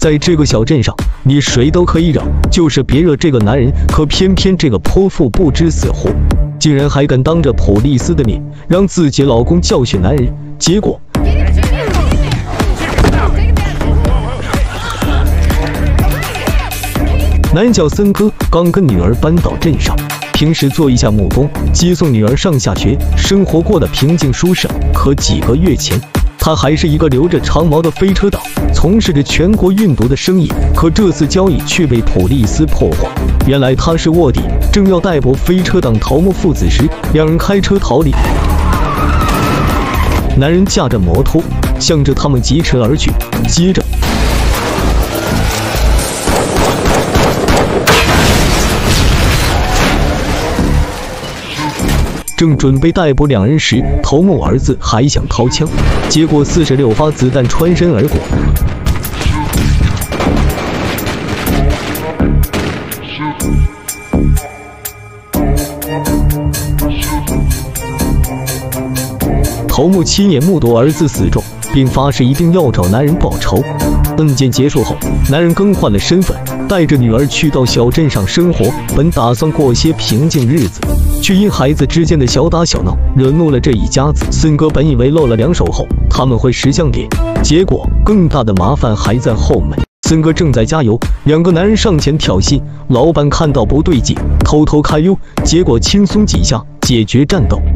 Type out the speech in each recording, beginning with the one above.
在这个小镇上，你谁都可以惹，就是别惹这个男人。可偏偏这个泼妇不知死活，竟然还敢当着普利斯的面让自己老公教训男人。结果，男人叫森哥，刚跟女儿搬到镇上，平时做一下木工，接送女儿上下学，生活过得平静舒适。可几个月前，他还是一个留着长毛的飞车党，从事着全国运毒的生意。可这次交易却被普利斯破获。原来他是卧底，正要逮捕飞车党头目父子时，两人开车逃离。男人驾着摩托向着他们疾驰而去，接着正准备逮捕两人时，头目儿子还想掏枪，结果46发子弹穿身而过。头目亲眼目睹儿子死状，并发誓一定要找男人报仇。案件结束后，男人更换了身份，带着女儿去到小镇上生活，本打算过些平静日子，却因孩子之间的小打小闹惹怒了这一家子。森哥本以为露了两手后他们会识相点，结果更大的麻烦还在后门。森哥正在加油，两个男人上前挑衅，老板看到不对劲，偷偷开油，结果轻松几下解决战斗。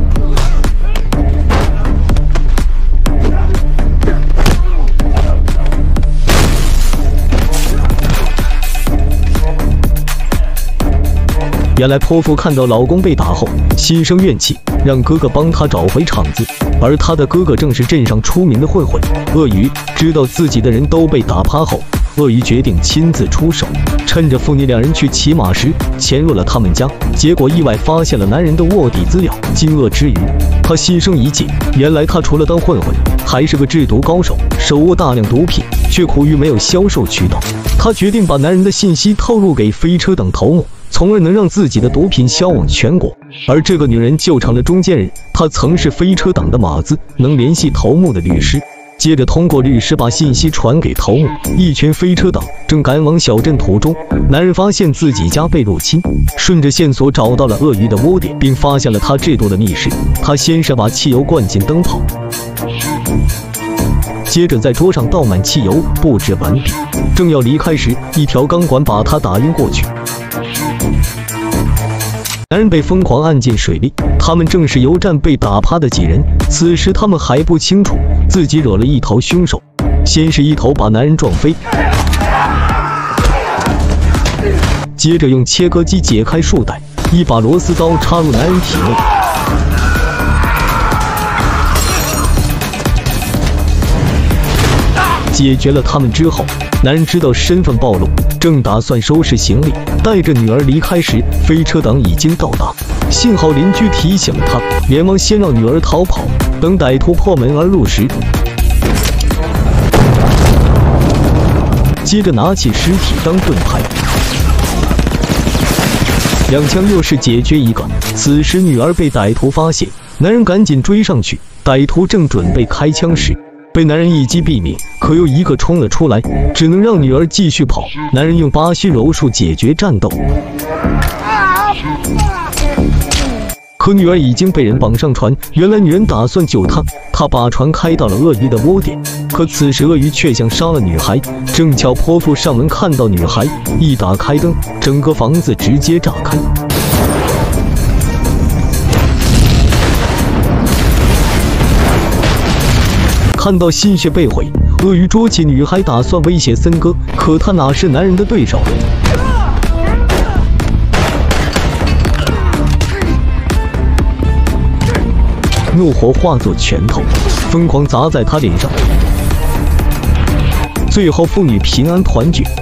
原来泼妇看到老公被打后心生怨气，让哥哥帮他找回场子，而他的哥哥正是镇上出名的混混鳄鱼。知道自己的人都被打趴后，鳄鱼决定亲自出手，趁着父女两人去骑马时潜入了他们家，结果意外发现了男人的卧底资料。惊愕之余，他心生一计，原来他除了当混混，还是个制毒高手，手握大量毒品，却苦于没有销售渠道。他决定把男人的信息透露给飞车等头目，从而能让自己的毒品销往全国。而这个女人就成了中间人，她曾是飞车党的马子，能联系头目的律师，接着通过律师把信息传给头目。一群飞车党正赶往小镇途中，男人发现自己家被入侵，顺着线索找到了鳄鱼的窝点，并发现了他制毒的密室。他先是把汽油灌进灯泡，接着在桌上倒满汽油，布置完毕，正要离开时，一条钢管把他打晕过去。男人被疯狂按进水里，他们正是油站被打趴的几人。此时他们还不清楚自己惹了一头凶手，先是一头把男人撞飞，接着用切割机解开束带，一把螺丝刀插入男人体内。解决了他们之后，男人知道身份暴露，正打算收拾行李带着女儿离开时，飞车党已经到达。幸好邻居提醒了他，连忙先让女儿逃跑。等歹徒破门而入时，接着拿起尸体当盾牌，两枪又是解决一个。此时女儿被歹徒发现，男人赶紧追上去，歹徒正准备开枪时，被男人一击毙命，可又一个冲了出来，只能让女儿继续跑。男人用巴西柔术解决战斗，可女儿已经被人绑上船。原来女人打算救她，她把船开到了鳄鱼的窝点，可此时鳄鱼却想杀了女孩。正巧泼妇上门看到女孩，一打开灯，整个房子直接炸开。看到心血被毁，鳄鱼捉起女孩打算威胁森哥，可他哪是男人的对手。怒火化作拳头，疯狂砸在他脸上。最后父女平安团聚。